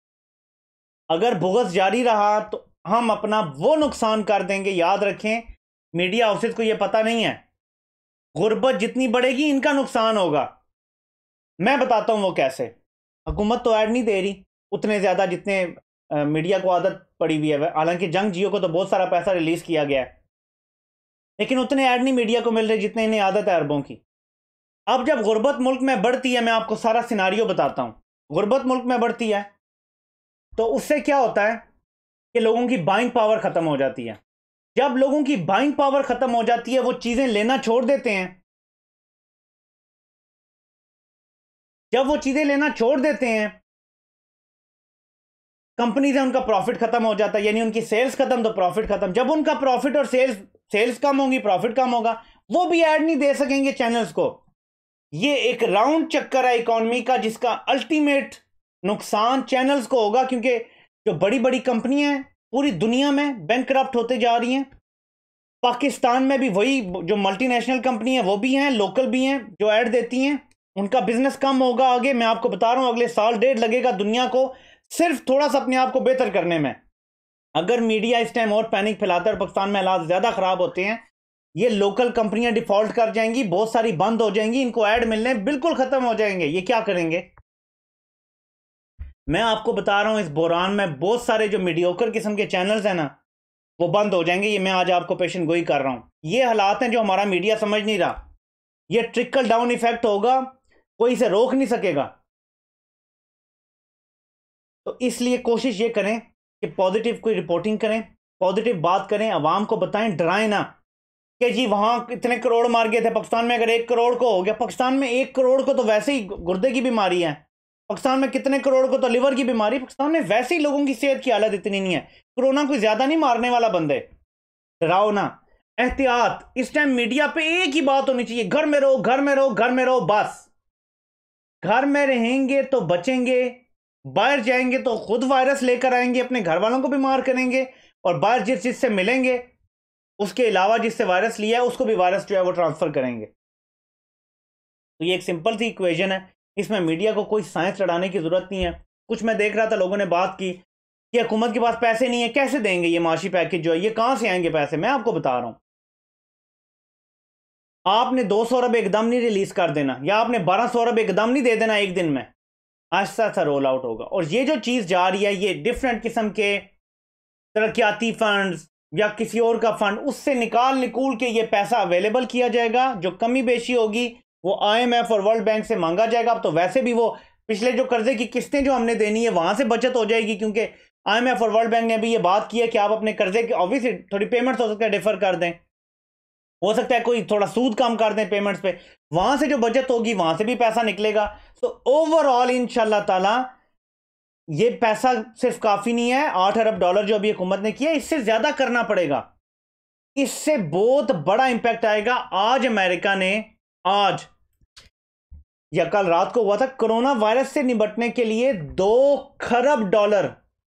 [SPEAKER 1] अगर बुग़्ज़ जारी रहा तो हम अपना वो नुकसान कर देंगे। याद रखें, मीडिया हाउसेस को ये पता नहीं है, गुर्बत जितनी बढ़ेगी इनका नुकसान होगा। मैं बताता हूं वो कैसे। हुकूमत तो ऐड नहीं दे रही उतने ज्यादा जितने आ, मीडिया को आदत पड़ी हुई है। हालांकि जंग जियो को तो बहुत सारा पैसा रिलीज किया गया है, लेकिन उतने ऐड नहीं मीडिया को मिल रहे जितने इन्हें आदत है अरबों की। अब जब गुर्बत मुल्क में बढ़ती है, मैं आपको सारा सिनारियो बताता हूं, गुर्बत मुल्क में बढ़ती है तो उससे क्या होता है कि लोगों की बाइंग पावर खत्म हो जाती है। जब लोगों की बाइंग पावर खत्म हो जाती है वो चीजें लेना छोड़ देते हैं। जब वो चीजें लेना छोड़ देते हैं, कंपनी से उनका प्रॉफिट खत्म हो जाता है, यानी उनकी सेल्स खत्म तो प्रॉफिट खत्म। जब उनका प्रॉफिट और सेल्स सेल्स कम होंगी, प्रॉफिट कम होगा, वो भी ऐड नहीं दे सकेंगे चैनल्स को। ये एक राउंड चक्कर है इकोनॉमी का जिसका अल्टीमेट नुकसान चैनल्स को होगा, क्योंकि जो बड़ी बड़ी कंपनियां हैं पूरी दुनिया में बैंकरप्ट होते जा रही हैं। पाकिस्तान में भी वही जो मल्टीनेशनल कंपनी है वो भी हैं, लोकल भी हैं जो ऐड देती हैं, उनका बिजनेस कम होगा आगे। मैं आपको बता रहा हूं अगले साल डेढ़ लगेगा दुनिया को सिर्फ थोड़ा सा अपने आप को बेहतर करने में। अगर मीडिया इस टाइम और पैनिक फैलाता है और पाकिस्तान में हालात ज्यादा खराब होते हैं, ये लोकल कंपनियां डिफॉल्ट कर जाएंगी, बहुत सारी बंद हो जाएंगी, इनको ऐड मिलने बिल्कुल खत्म हो जाएंगे। ये क्या करेंगे? मैं आपको बता रहा हूं इस बहरान में बहुत सारे जो मीडियोकर किस्म के चैनल्स हैं ना वो बंद हो जाएंगे। ये मैं आज आपको पेशन गोई कर रहा हूं। ये हालात हैं जो हमारा मीडिया समझ नहीं रहा। ये ट्रिकल डाउन इफेक्ट होगा, कोई इसे रोक नहीं सकेगा। तो इसलिए कोशिश ये करें कि पॉजिटिव कोई रिपोर्टिंग करें, पॉजिटिव बात करें, आवाम को बताएं, डराएं ना कि जी वहां इतने करोड़ मार गए थे, पाकिस्तान में अगर एक करोड़ को हो गया। पाकिस्तान में एक करोड़ को तो वैसे ही गुर्दे की बीमारी है, पाकिस्तान में कितने करोड़ को तो लिवर की बीमारी, पाकिस्तान में वैसे ही लोगों की सेहत की हालत इतनी नहीं है। कोरोना कोई ज्यादा नहीं मारने वाला बंदे, डराओ ना, एहतियात। इस टाइम मीडिया पे एक ही बात होनी चाहिए, घर में रहो, घर में रहो, घर में रहो, बस। घर में रहेंगे तो बचेंगे, बाहर जाएंगे तो खुद वायरस लेकर आएंगे, अपने घर वालों को बीमार करेंगे, और बाहर जिस जिससे मिलेंगे उसके अलावा जिससे वायरस लिया है उसको भी वायरस जो है वो ट्रांसफर करेंगे। तो ये एक सिंपल सी इक्वेशन है, इसमें मीडिया को कोई साइंस लड़ाने की जरूरत नहीं है। कुछ मैं देख रहा था, लोगों ने बात की कि हुकूमत के पास पैसे नहीं है, कैसे देंगे ये माशी पैकेज जो है, ये कहां से आएंगे पैसे। मैं आपको बता रहा हूं, आपने दो सौ अरब एकदम नहीं रिलीज कर देना, या आपने बारह सौ अरब एकदम नहीं दे देना एक दिन में, आहिस्ता सा रोल आउट होगा। और ये जो चीज जा रही है, ये डिफरेंट किस्म के तरक्याती फंड्स या किसी और का फंड, उससे निकाल निकूल के ये पैसा अवेलेबल किया जाएगा। जो कमी बेशी होगी वो आईएमएफ और वर्ल्ड बैंक से मांगा जाएगा। अब तो वैसे भी वो पिछले जो कर्जे की किस्तें जो हमने देनी है वहां से बचत हो जाएगी, क्योंकि आईएमएफ और वर्ल्ड बैंक ने भी ये बात की है कि आप अपने कर्जे की ऑब्वियसली थोड़ी पेमेंट्स हो सकता है डिफर कर दें, हो सकता है कोई थोड़ा सूद कम कर दें पेमेंट्स पे, वहां से जो बचत होगी वहां से भी पैसा निकलेगा। तो ओवरऑल इंशाल्लाह ताला ये पैसा सिर्फ काफी नहीं है, आठ अरब डॉलर जो अभी हुकूमत ने किया, इससे ज्यादा करना पड़ेगा, इससे बहुत बड़ा इंपैक्ट आएगा। आज अमेरिका ने, आज या कल रात को हुआ था, कोरोना वायरस से निपटने के लिए दो खरब डॉलर,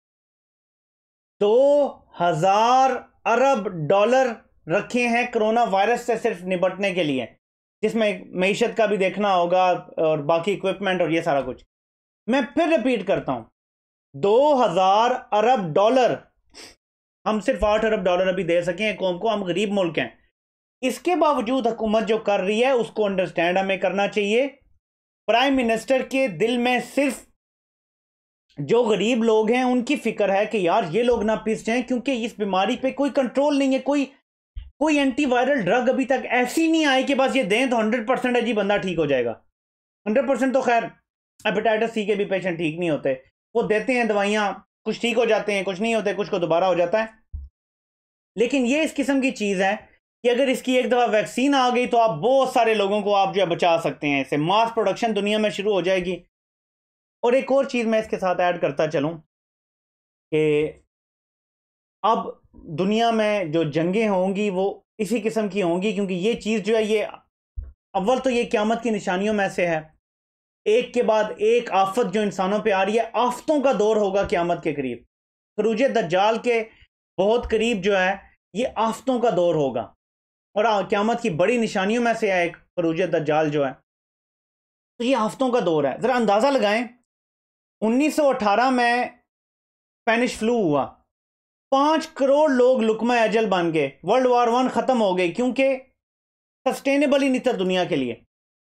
[SPEAKER 1] दो हजार अरब डॉलर रखे हैं कोरोना वायरस से सिर्फ निपटने के लिए, जिसमें मईशत का भी देखना होगा और बाकी इक्विपमेंट और ये सारा कुछ। मैं फिर रिपीट करता हूं, दो हजार अरब डॉलर, हम सिर्फ आठ अरब डॉलर अभी दे सके कौम को, हम गरीब मुल्क हैं। इसके बावजूद हुकूमत जो कर रही है उसको अंडरस्टैंड हमें करना चाहिए। प्राइम मिनिस्टर के दिल में सिर्फ जो गरीब लोग हैं उनकी फिक्र है कि यार ये लोग ना पिस जाएं, क्योंकि इस बीमारी पे कोई कंट्रोल नहीं है, कोई कोई एंटीवायरल ड्रग अभी तक ऐसी नहीं आई कि बस ये दें तो हंड्रेड परसेंट है जी बंदा ठीक हो जाएगा। हंड्रेड परसेंट तो खैर हेपेटाइटिस सी के भी पेशेंट ठीक नहीं होते, वो देते हैं दवाइयां, कुछ ठीक हो जाते हैं, कुछ नहीं होते, कुछ को दोबारा हो जाता है। लेकिन ये इस किस्म की चीज है कि अगर इसकी एक दफा वैक्सीन आ गई तो आप बहुत सारे लोगों को आप जो है बचा सकते हैं, इससे मास प्रोडक्शन दुनिया में शुरू हो जाएगी। और एक और चीज मैं इसके साथ ऐड करता चलूं कि अब दुनिया में जो जंगें होंगी वो इसी किस्म की होंगी, क्योंकि ये चीज जो है ये अव्वल तो ये क़यामत की निशानियों में से है, एक के बाद एक आफत जो इंसानों पे आ रही है, आफतों का दौर होगा क़यामत के करीब, खरूज दज्जाल के बहुत करीब जो है ये आफतों का दौर होगा। और क़यामत की बड़ी निशानियों में से है एक खरूज दज्जाल जो है, तो ये आफतों का दौर है। जरा अंदाजा लगाएं, उन्नीस सौ अठारह में स्पेनिश फ्लू हुआ, पांच करोड़ लोग लुकमा अजल बन गए, वर्ल्ड वॉर वन खत्म हो गई, क्योंकि सस्टेनेबल ही नहीं था दुनिया के लिए।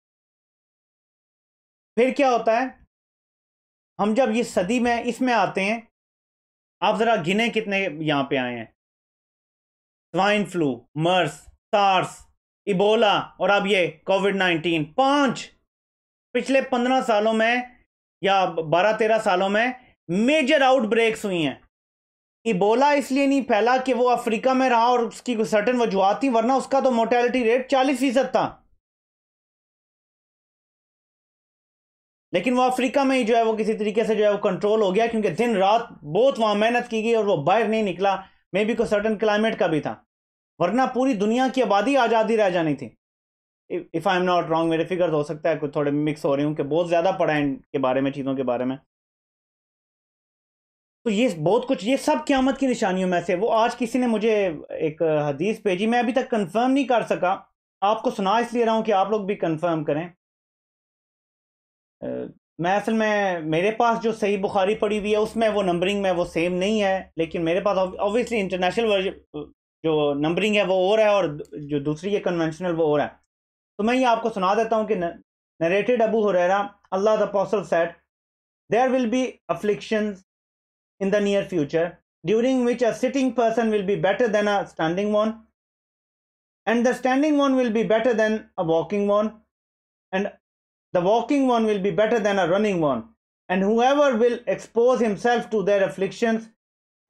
[SPEAKER 1] फिर क्या होता है, हम जब ये सदी में इसमें आते हैं, आप जरा गिने कितने यहां पे आए हैं, swine flu, MERS, SARS, Ebola और अब ये कोविड नाइनटीन, पांच पिछले पंद्रह सालों में या बारह तेरह सालों में मेजर आउटब्रेक्स हुई हैं। इबोला इसलिए नहीं फैला कि वो अफ्रीका में रहा और उसकी कोई सर्टेन वजूहत थी, वरना उसका तो मोर्टेलिटी रेट चालीस फीसद था, लेकिन वो अफ्रीका में ही जो है वो किसी तरीके से जो है वो कंट्रोल हो गया, क्योंकि दिन रात बहुत वहां मेहनत की गई और वो बाहर नहीं निकला। मे बी कोई सर्टेन क्लाइमेट का भी था, वरना पूरी दुनिया की आबादी आज़ादी रह जानी थी। If I am not wrong, मेरे फिगर्स हो सकता है कुछ थोड़े मिक्स हो रही हूँ कि बहुत ज़्यादा पढ़ा है इनके बारे में, चीज़ों के बारे में। तो ये बहुत कुछ, ये सब क़यामत की निशानियों में से। वो आज किसी ने मुझे एक हदीस भेजी, मैं अभी तक कंफर्म नहीं कर सका, आपको सुना इसलिए रहा हूँ कि आप लोग भी कंफर्म करें। uh, मैं असल में, मेरे पास जो सही बुखारी पड़ी हुई है उसमें वो नंबरिंग में वो सेम नहीं है, लेकिन मेरे पास ऑब्वियसली इंटरनेशनल वर्जन जो नंबरिंग है वो और है और जो दूसरी है कन्वेंशनल वो और है। तो मैं ये आपको सुना देता हूँ कि narrated Abu Hurairah, Allah the apostle said, there will be afflictions in the near future during which a sitting person will be better than a standing one, and the standing one will be better than a walking one, and the walking one will be better than a running one, and whoever will expose himself to their afflictions,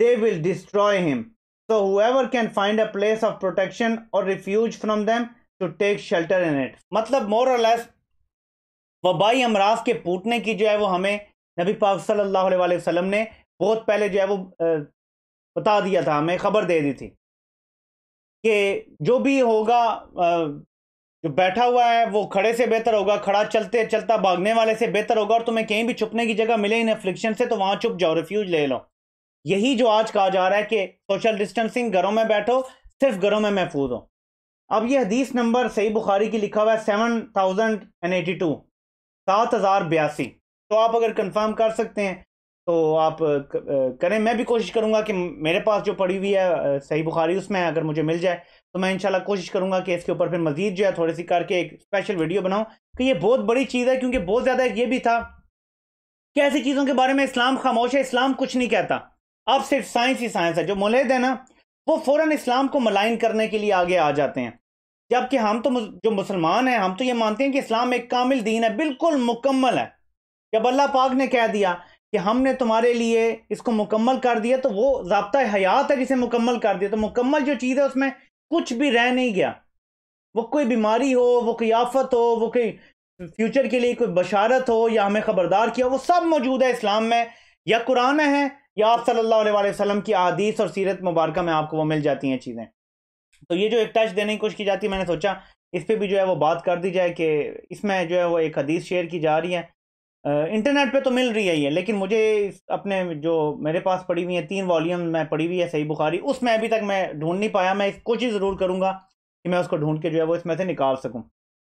[SPEAKER 1] they will destroy him. So whoever can find a place of protection or refuge from them to take shelter in it. मतलब more or less वबाई अमराज के फूटने की जो है वो हमें नबी पाक सल्लल्लाहु अलैहि वसल्लम ने बहुत पहले जो है वो बता दिया था, हमें खबर दे दी थी कि जो भी होगा, जो बैठा हुआ है वो खड़े से बेहतर होगा, खड़ा चलते चलता भागने वाले से बेहतर होगा, और तुम्हें कहीं भी छुपने की जगह मिले इन एफ्लिक्शन से तो वहां छुप जाओ, रिफ्यूज ले लो। यही जो आज कहा जा रहा है कि सोशल डिस्टेंसिंग, घरों में बैठो, सिर्फ घरों में महफूज हो। अब ये हदीस नंबर सही बुखारी की लिखा हुआ है seven thousand and eighty two, सात हजार बयासी। तो आप अगर कंफर्म कर सकते हैं तो आप करें। मैं भी कोशिश करूंगा कि मेरे पास जो पड़ी हुई है सही बुखारी, उसमें अगर मुझे मिल जाए तो मैं इंशाल्लाह कोशिश करूंगा कि इसके ऊपर फिर मजीद जो है थोड़ी सी करके एक स्पेशल वीडियो बनाऊं, कि ये बहुत बड़ी चीज़ है। क्योंकि बहुत ज़्यादा ये भी था कि ऐसी चीज़ों के बारे में इस्लाम खामोश है, इस्लाम कुछ नहीं कहता। अब सिर्फ साइंस ही साइंस है। जो मुल्हिद है ना, वो फ़ौरन इस्लाम को मलाइन करने के लिए आगे आ जाते हैं, जबकि हम तो जो मुसलमान हैं, हम तो ये मानते हैं कि इस्लाम एक कामिल दीन है, बिल्कुल मुकम्मल है। जब अल्लाह पाक ने कह दिया कि हमने तुम्हारे लिए इसको मुकम्मल कर दिया, तो वो ज़ाब्ता हयात है जिसे मुकम्मल कर दिया। तो मुकम्मल जो चीज़ है उसमें कुछ भी रह नहीं गया। वो कोई बीमारी हो, वो कोई आफत हो, वो कोई फ्यूचर के लिए कोई बशारत हो, या हमें खबरदार किया, वो सब मौजूद है इस्लाम में। या कुरान में है, या आप सल्लल्लाहु अलैहि वसल्लम की अहादीस और सीरत मुबारक में आपको वो मिल जाती हैं चीज़ें। तो ये जो एक टच देने की कोशिश की जाती है, मैंने सोचा इस पर भी जो है वो बात कर दी जाए कि इसमें जो है वो एक हदीस शेयर की जा रही है। इंटरनेट पे तो मिल रही है ये, लेकिन मुझे अपने जो मेरे पास पड़ी हुई है तीन वॉल्यूम में पड़ी हुई है सही बुखारी, उसमें अभी तक मैं ढूंढ नहीं पाया। मैं कोशिश ज़रूर करूँगा कि मैं उसको ढूंढ के जो है वो इसमें से निकाल सकूँ।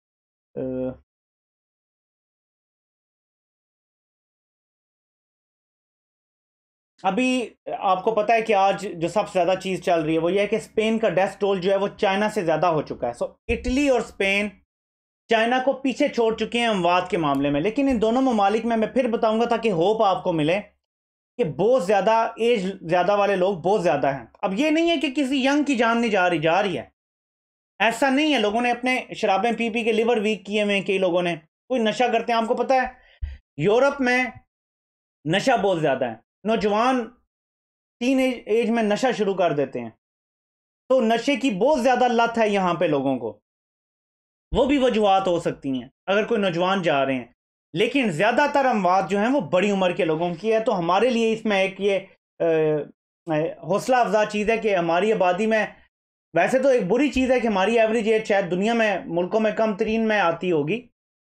[SPEAKER 1] अभी आपको पता है कि आज जो सबसे ज़्यादा चीज़ चल रही है वो ये है कि स्पेन का डेथ टोल जो है वो चाइना से ज़्यादा हो चुका है। सो इटली और स्पेन चाइना को पीछे छोड़ चुके हैं अमवात के मामले में। लेकिन इन दोनों ममालिक में मैं फिर बताऊंगा ताकि होप आपको मिले कि बहुत ज़्यादा एज ज़्यादा वाले लोग बहुत ज़्यादा हैं। अब ये नहीं है कि किसी यंग की जान नहीं जा रही, जा रही है, ऐसा नहीं है। लोगों ने अपने शराबें पी पी के लिवर वीक किए हुए हैं, कई लोगों ने, कोई नशा करते हैं। आपको पता है यूरोप में नशा बहुत ज़्यादा है, नौजवान टीन एज, एज में नशा शुरू कर देते हैं। तो नशे की बहुत ज़्यादा लत है यहाँ पे लोगों को। वो भी वजूहत हो सकती हैं अगर कोई नौजवान जा रहे हैं, लेकिन ज़्यादातर अमवात जो हैं वो बड़ी उम्र के लोगों की है। तो हमारे लिए इसमें एक ये हौसला अफजा चीज़ है कि हमारी आबादी में, वैसे तो एक बुरी चीज़ है कि हमारी एवरेज एज शायद दुनिया में मुल्कों में कम तरीन में आती होगी,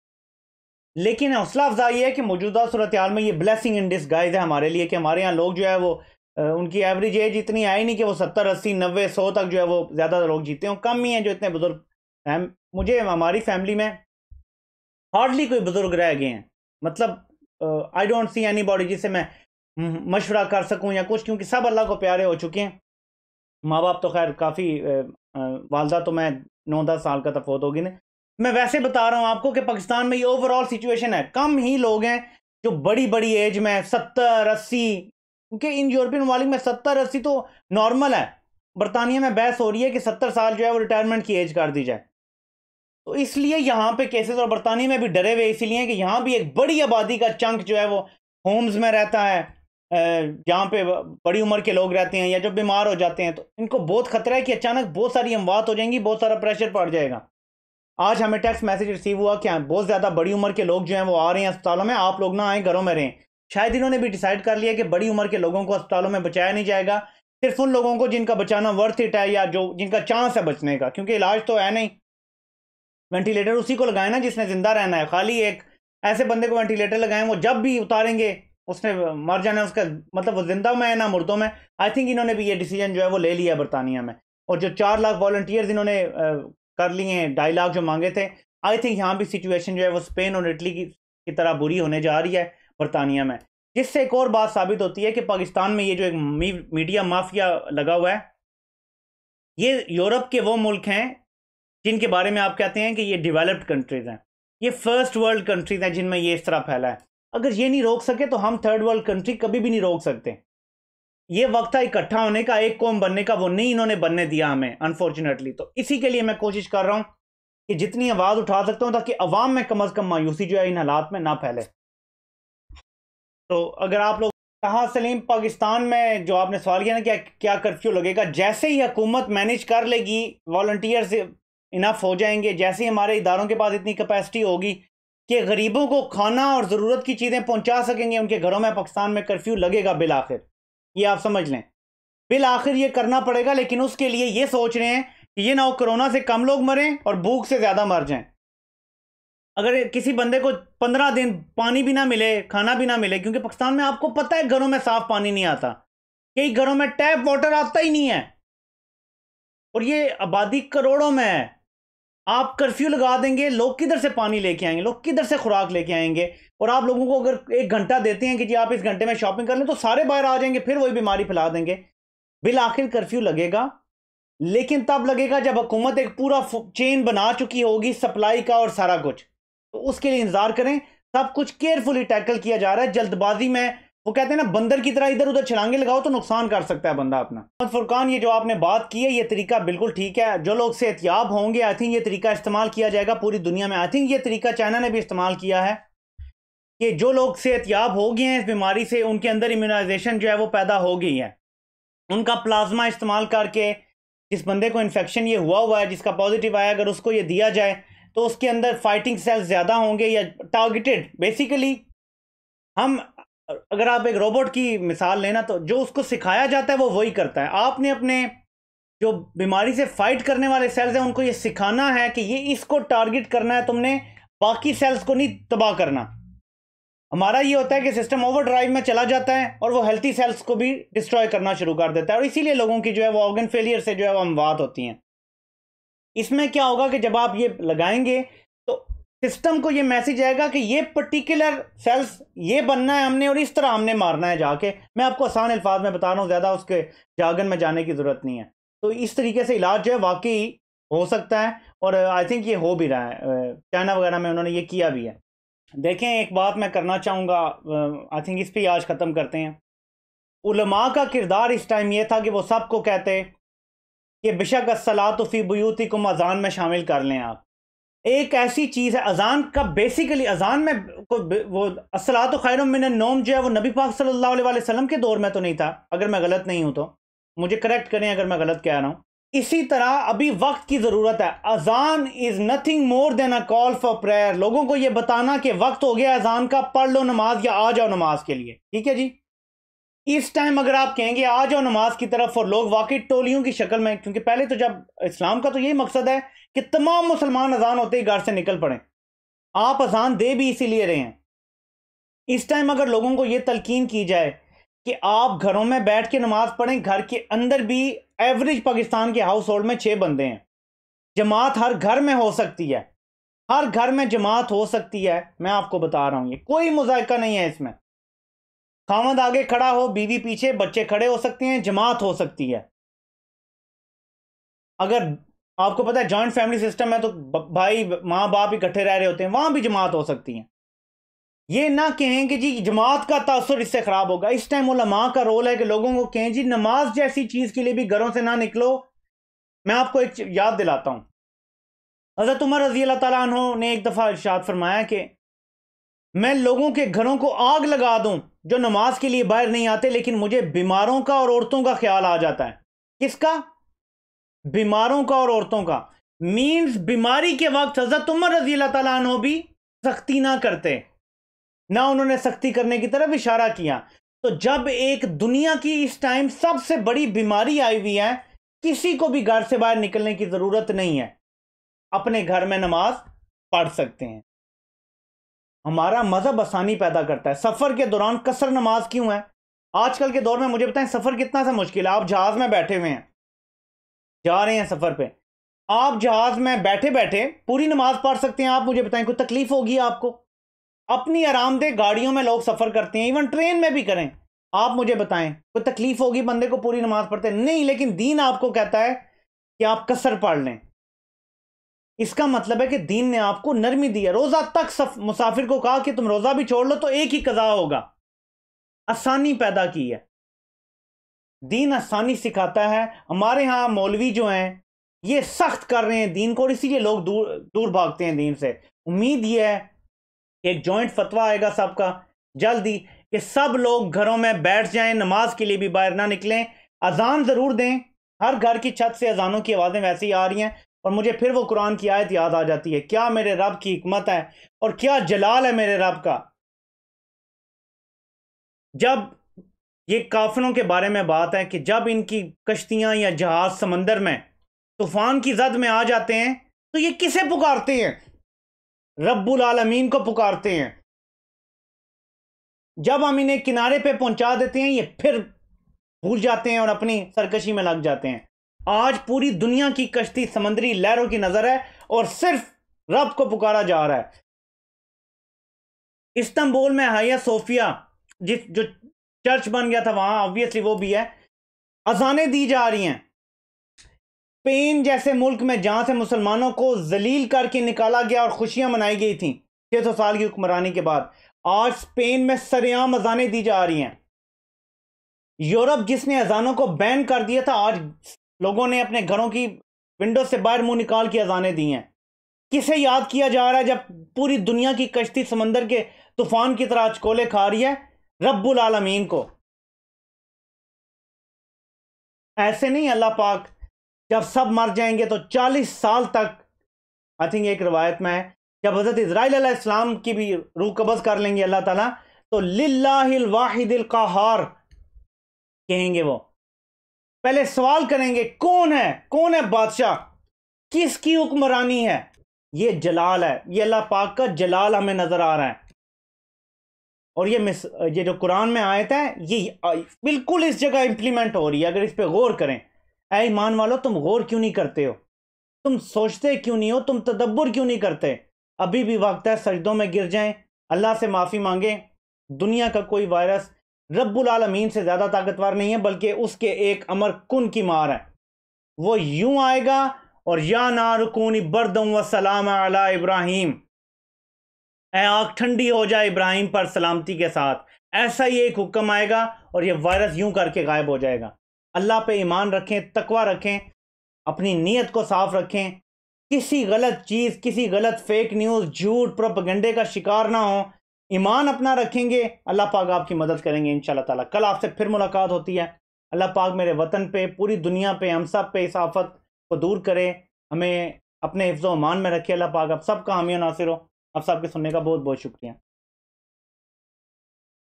[SPEAKER 1] लेकिन हौसला अफजा ये है कि मौजूदा सूरत हाल में ये ब्लेसिंग इन डिसगाइज है हमारे लिए कि हमारे यहाँ लोग जो है वो उनकी एवरेज एज इतनी आई नहीं कि वो सत्तर अस्सी नब्बे सौ तक जो है वो ज़्यादा लोग जीते हों। कम ही हैं जो इतने बुजुर्ग हैं। मुझे हमारी फैमिली में हार्डली कोई बुजुर्ग रह गए हैं। मतलब I don't see anybody जिससे मैं मशवरा कर सकूं या कुछ, क्योंकि सब अल्लाह को प्यारे हो चुके हैं। माँ बाप तो खैर काफ़ी, वालदा तो मैं नौ दस साल का तफौत होगी ना। मैं वैसे बता रहा हूँ आपको कि पाकिस्तान में ये ओवरऑल सिचुएशन है। कम ही लोग हैं जो बड़ी बड़ी एज में सत्तर अस्सी, क्योंकि इन यूरोपियन ममालिक में सत्तर अस्सी तो नॉर्मल है। बरतानिया में बहस हो रही है कि सत्तर साल जो है वो रिटायरमेंट की एज कर दी जाए। तो इसलिए यहाँ पे केसेस, और बरतानिया में भी डरे हुए इसलिए कि यहाँ भी एक बड़ी आबादी का चंक जो है वो होम्स में रहता है, जहाँ पे बड़ी उम्र के लोग रहते हैं या जो बीमार हो जाते हैं। तो इनको बहुत खतरा है कि अचानक बहुत सारी अमवात हो जाएंगी, बहुत सारा प्रेशर पड़ जाएगा। आज हमें टेक्स्ट मैसेज रिसीव हुआ कि बहुत ज़्यादा बड़ी उम्र के लोग जो हैं वो आ रहे हैं अस्पतालों में, आप लोग ना आए, घरों में रहें। शायद इन्होंने भी डिसाइड कर लिया कि बड़ी उम्र के लोगों को अस्पतालों में बचाया नहीं जाएगा, सिर्फ उन लोगों को जिनका बचाना वर्थ इट है या जो जिनका चांस है बचने का, क्योंकि इलाज तो है नहीं। वेंटिलेटर उसी को लगाए ना जिसने जिंदा रहना है। खाली एक ऐसे बंदे को वेंटिलेटर लगाएं, वो जब भी उतारेंगे उसने मर जाना है, उसका मतलब वो जिंदा में है ना मुर्दों में। आई थिंक इन्होंने भी ये डिसीजन जो है वो ले लिया बरतानिया में। और जो चार लाख वॉलंटियर्स इन्होंने कर लिए हैं, ढाई लाख जो मांगे थे, आई थिंक यहाँ भी सिचुएशन जो है वो स्पेन और इटली की, की तरह बुरी होने जा रही है बरतानिया में। जिससे एक और बात साबित होती है कि पाकिस्तान में ये जो एक मी, मीडिया माफिया लगा हुआ है, ये यूरोप के वो मुल्क हैं जिनके बारे में आप कहते हैं कि ये डेवलप्ड कंट्रीज हैं, ये फर्स्ट वर्ल्ड कंट्रीज हैं जिनमें ये इस तरह फैला है। अगर ये नहीं रोक सके तो हम थर्ड वर्ल्ड कंट्री कभी भी नहीं रोक सकते। ये वक्त था इकट्ठा होने का, एक कौम बनने का, वो नहीं इन्होंने बनने दिया हमें अनफॉर्चुनेटली। तो इसी के लिए मैं कोशिश कर रहा हूँ कि जितनी आवाज़ उठा सकता हूँ ताकि अवाम में कम अज़ कम मायूसी जो है इन हालात में ना फैले। तो अगर आप लोग हाँ सलीम, पाकिस्तान में जो आपने सवाल किया ना, क्या क्या कर्फ्यू लगेगा, जैसे ही हुकूमत मैनेज कर लेगी, वॉलंटियर से इनफ हो जाएंगे, जैसे ही हमारे इदारों के पास इतनी कैपेसिटी होगी कि गरीबों को खाना और ज़रूरत की चीज़ें पहुंचा सकेंगे उनके घरों में, पाकिस्तान में कर्फ्यू लगेगा बिल आखिर। ये आप समझ लें, बिल आखिर ये करना पड़ेगा। लेकिन उसके लिए ये सोच रहे हैं कि ये ना हो कोरोना से कम लोग मरें और भूख से ज़्यादा मर जाएं। अगर किसी बंदे को पंद्रह दिन पानी भी ना मिले, खाना भी ना मिले, क्योंकि पाकिस्तान में आपको पता है घरों में साफ पानी नहीं आता, कई घरों में टैप वाटर आता ही नहीं है, और ये आबादी करोड़ों में है। आप कर्फ्यू लगा देंगे, लोग किधर से पानी लेके आएंगे, लोग किधर से खुराक लेके आएंगे? और आप लोगों को अगर एक घंटा देते हैं कि जी आप इस घंटे में शॉपिंग कर लें, तो सारे बाहर आ जाएंगे, फिर वही बीमारी फैला देंगे। बिल आखिर कर्फ्यू लगेगा, लेकिन तब लगेगा जब हुकूमत एक पूरा चेन बना चुकी होगी सप्लाई का और सारा कुछ। तो उसके लिए इंतजार करें, सब कुछ केयरफुली टैकल किया जा रहा है। जल्दबाजी में, वो कहते हैं ना, बंदर की तरह इधर उधर छलांगे लगाओ तो नुकसान कर सकता है बंदा अपना। फुरकान, ये जो आपने बात की है, ये तरीका बिल्कुल ठीक है। जो लोग सेहतियाब होंगे, आई थिंक ये तरीका इस्तेमाल किया जाएगा पूरी दुनिया में। आई थिंक ये तरीका चाइना ने भी इस्तेमाल किया है कि जो लोग सेहतियाब हो गए हैं इस बीमारी से, उनके अंदर इम्यूनाइजेशन जो है वो पैदा हो गई है, उनका प्लाज्मा इस्तेमाल करके जिस बंदे को इन्फेक्शन ये हुआ हुआ है, जिसका पॉजिटिव आया, अगर उसको ये दिया जाए तो उसके अंदर फाइटिंग सेल्स ज़्यादा होंगे, या टारगेटेड। बेसिकली हम, अगर आप एक रोबोट की मिसाल लेना, तो जो उसको सिखाया जाता है वो वही करता है। आपने अपने जो बीमारी से फाइट करने वाले सेल्स हैं उनको ये सिखाना है कि ये इसको टारगेट करना है, तुमने बाकी सेल्स को नहीं तबाह करना। हमारा ये होता है कि सिस्टम ओवर ड्राइव में चला जाता है और वो हेल्थी सेल्स को भी डिस्ट्रॉय करना शुरू कर देता है, और इसीलिए लोगों की जो है वो ऑर्गन फेलियर से जो है वो अमवात होती हैं। इसमें क्या होगा कि जब आप ये लगाएंगे तो सिस्टम को ये मैसेज आएगा कि ये पर्टिकुलर सेल्स ये बनना है हमने, और इस तरह हमने मारना है जाके। मैं आपको आसान अल्फाज में बता रहा हूँ, ज़्यादा उसके जागन में जाने की ज़रूरत नहीं है। तो इस तरीके से इलाज जो है वाकई हो सकता है, और आई थिंक ये हो भी रहा है। चाइना वगैरह में उन्होंने ये किया भी है। देखें, एक बात मैं करना चाहूँगा, आई थिंक इस पर आज ख़त्म करते हैं। उलमा का किरदार इस टाइम ये था कि वो सबको कहते कि बेशक अस्सलातु फी बुयूतिकुम, अजान में शामिल कर लें। आप एक ऐसी चीज़ है, अजान का बेसिकली, अजान में वो अस्सलातु खैरुम मिनन नौम जो है वो नबी पाक सल्लल्लाहु अलैहि वसल्लम के दौर में तो नहीं था, अगर मैं गलत नहीं हूँ तो मुझे करेक्ट करें अगर मैं गलत कह रहा हूँ। इसी तरह अभी वक्त की ज़रूरत है। अजान is nothing more than a call for prayer. लोगों को ये बताना कि वक्त हो गया अजान का, पढ़ लो नमाज या आ जाओ नमाज के लिए। ठीक है जी, इस टाइम अगर आप कहेंगे आ जाओ नमाज की तरफ, और लोग वाकई टोलियों की शक्ल में, क्योंकि पहले तो जब इस्लाम का तो यही मकसद है कि तमाम मुसलमान अजान होते ही घर से निकल पड़े, आप अजान दे भी इसीलिए रहे हैं। इस टाइम अगर लोगों को यह तलकीन की जाए कि आप घरों में बैठ के नमाज पढ़ें, घर के अंदर भी एवरेज पाकिस्तान के हाउस होल्ड में छह बंदे हैं, जमात हर घर में हो सकती है, हर घर में जमात हो सकती है। मैं आपको बता रहा हूं, ये कोई मुज़ायका नहीं है इसमें। खामद आगे खड़ा हो, बीवी पीछे, बच्चे खड़े हो सकते हैं, जमात हो सकती है। अगर आपको पता है जॉइंट फैमिली सिस्टम है तो भाई माँ बाप इकट्ठे रह रहे होते हैं, वहां भी जमात हो सकती है। ये ना कहें कि जी जमात का तासुर इससे खराब होगा। इस टाइम उलमा का रोल है कि लोगों को कहें जी नमाज जैसी चीज के लिए भी घरों से ना निकलो। मैं आपको एक याद दिलाता हूं, हज़रत उमर रजी अल्लाह ताला अन्हु ने एक दफा इरशाद फरमाया कि मैं लोगों के घरों को आग लगा दूं जो नमाज के लिए बाहर नहीं आते, लेकिन मुझे बीमारों का और औरतों का ख्याल आ जाता है। किसका? बीमारों का और औरतों का। मीन्स बीमारी के वक्त हजरत उमर रजी अल्लाह ताला अन्हु भी सख्ती ना करते, ना उन्होंने सख्ती करने की तरफ इशारा किया। तो जब एक दुनिया की इस टाइम सबसे बड़ी बीमारी आई हुई है, किसी को भी घर से बाहर निकलने की जरूरत नहीं है, अपने घर में नमाज पढ़ सकते हैं। हमारा मजहब आसानी पैदा करता है। सफर के दौरान कसर नमाज क्यों है? आजकल के दौर में मुझे बताएं सफर कितना सा मुश्किल है। आप जहाज में बैठे हुए हैं, जा रहे हैं सफर पे, आप जहाज में बैठे बैठे पूरी नमाज पढ़ सकते हैं। आप मुझे बताएं कोई तकलीफ होगी आपको? अपनी आरामदेह गाड़ियों में लोग सफर करते हैं, इवन ट्रेन में भी करें, आप मुझे बताएं कोई तकलीफ होगी बंदे को पूरी नमाज पढ़ते? नहीं। लेकिन दीन आपको कहता है कि आप कसर पढ़ लें। इसका मतलब है कि दीन ने आपको नरमी दी है। रोजा तक मुसाफिर को कहा कि तुम रोजा भी छोड़ लो तो एक ही कज़ा होगा। आसानी पैदा की है, दीन आसानी सिखाता है। हमारे यहाँ मौलवी जो हैं ये सख्त कर रहे हैं दीन को, और इसीलिए लोग दूर दूर भागते हैं दीन से। उम्मीद ये है कि एक जॉइंट फतवा आएगा सबका जल्दी। कि सब लोग घरों में बैठ जाएं, नमाज के लिए भी बाहर ना निकलें, अजान ज़रूर दें। हर घर की छत से अजानों की आवाज़ें वैसे ही आ रही हैं और मुझे फिर वो कुरान की आयत याद आ जाती है। क्या मेरे रब की हिकमत है और क्या जलाल है मेरे रब का। जब ये काफिरों के बारे में बात है कि जब इनकी कश्तियां या जहाज समंदर में तूफान की जद में आ जाते हैं तो ये किसे पुकारते हैं? रब्बुल आलमीन को पुकारते हैं। जब हम इन्हें किनारे पे पहुंचा देते हैं ये फिर भूल जाते हैं और अपनी सरकशी में लग जाते हैं। आज पूरी दुनिया की कश्ती समंदरी लहरों की नजर है और सिर्फ रब को पुकारा जा रहा है। इस्तांबुल में हाया सोफिया जिस जो चर्च बन गया था वहां ऑब्वियसली वो भी है, अजानें दी जा रही हैं। स्पेन जैसे मुल्क में जहां से मुसलमानों को जलील करके निकाला गया और खुशियां मनाई गई थी छह सौ साल की हुक्मरानी के बाद, आज स्पेन में सरेआम अजानें दी जा रही हैं। यूरोप जिसने अजानों को बैन कर दिया था, आज लोगों ने अपने घरों की विंडो से बाहर मुंह निकाल के अजानें दी हैं। किसे याद किया जा रहा है जब पूरी दुनिया की कश्ती समंदर के तूफान की तरह अचकोले खा रही है? रब्बुल आलमीन को। ऐसे नहीं, अल्लाह पाक जब सब मर जाएंगे तो चालीस साल तक, आई थिंक एक रवायत में है, जब हजरत इज़राइल अलैहिस्सलाम की भी रूह कब्ज़ कर लेंगे अल्लाह ताला, तो लिल्लाहिल वाहिदिल क़हार कहेंगे। वो पहले सवाल करेंगे कौन है, कौन है बादशाह, किसकी हुक्मरानी है? ये जलाल है, ये अल्लाह पाक का जलाल हमें नजर आ रहा है। और ये मिस ये जो कुरान में आयत है ये बिल्कुल इस जगह इंप्लीमेंट हो रही है। अगर इस पे गौर करें, ऐ ईमान वालों, तुम गौर क्यों नहीं करते हो? तुम सोचते क्यों नहीं हो? तुम तदब्बुर क्यों नहीं करते? अभी भी वक्त है, सजदों में गिर जाएं, अल्लाह से माफ़ी मांगें। दुनिया का कोई वायरस रब्बुल आलमीन से ज़्यादा ताकतवर नहीं है, बल्कि उसके एक अमर कुन की मार है। वो यूं आएगा और या नारुकूनी बरदम व सलाम अला इब्राहिम, ऐ आग ठंडी हो जाए इब्राहिम पर सलामती के साथ। ऐसा ही एक हुक्म आएगा और ये वायरस यूं करके गायब हो जाएगा। अल्लाह पे ईमान रखें, तकवा रखें, अपनी नीयत को साफ रखें, किसी गलत चीज़, किसी गलत फेक न्यूज़, झूठ, प्रोपेगेंडे का शिकार ना हो। ईमान अपना रखेंगे, अल्लाह पाक आपकी मदद करेंगे इंशाल्लाह ताला। कल आपसे फिर मुलाकात होती है। अल्लाह पाक मेरे वतन पे, पूरी दुनिया पे, हम सब पे इस आफत को दूर करे, हमें अपने हिफ्ज़-ओ-अमान में रखे। अल्लाह पाक आप सबका हामी नासिर हो। आप सबके सुनने का बहुत बहुत शुक्रिया।